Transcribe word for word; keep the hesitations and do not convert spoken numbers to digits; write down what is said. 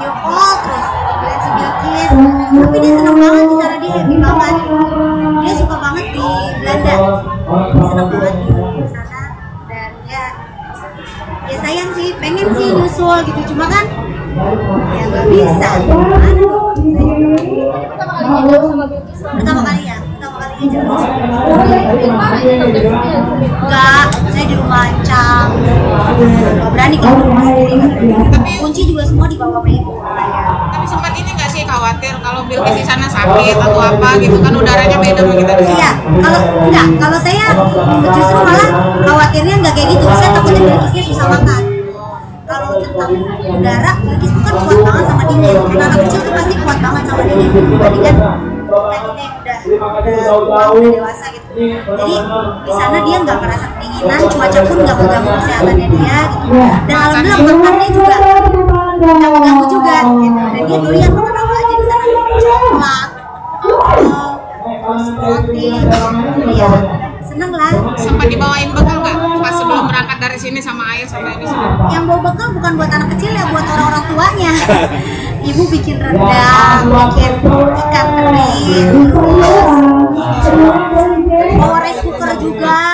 video call terus lihat si Bilkis, tapi dia seneng banget di sana, dia happy banget, dia suka banget di Belanda, dia seneng banget di sana. Dan ya ya sayang sih, pengen sih nyusul gitu, cuma kan ya nggak bisa, gimana dong. Pertama kali jauh sama Bilkis? Pertama kali ya, pertama kalinya jauh. Enggak, saya di rumah Ancang, nggak berani kalau di rumah sendiri. Tapi kunci juga semua dibawa sama ibu. Tapi sempat ini nggak sih khawatir kalau Bilkis di sana sakit atau apa gitu kan, udaranya beda sama kita di sini? Iya, kalau enggak, kalau saya justru malah khawatirnya nggak kayak gitu. Saya takutnya Bilkisnya susah makan. Kalau tentang udara, Bilkis itu kan kuat banget sama dingin. Karena anak kecil tuh pasti kuat banget sama dingin. Dibandingkan kita kita yang udah udah tua, udah dewasa gitu. Jadi di sana dia nggak merasa kedinginan, cuaca pun nggak mengganggu kesehatannya dia gitu. Dan alhamdulillah makannya juga nggak mengganggu juga gitu. Dan dia doyan makan apa aja di sana, coklat, apel, terus roti. Jadi ya seneng lah. Sempat dibawain bekal nggak pas sebelum berangkat dari sini sama ayah sampai di sini? Yang bawa bekal bukan buat anak kecil ya, buat orang-orang tuanya. Ibu bikin rendang, bikin ikan teri, terus bawa rice cooker juga.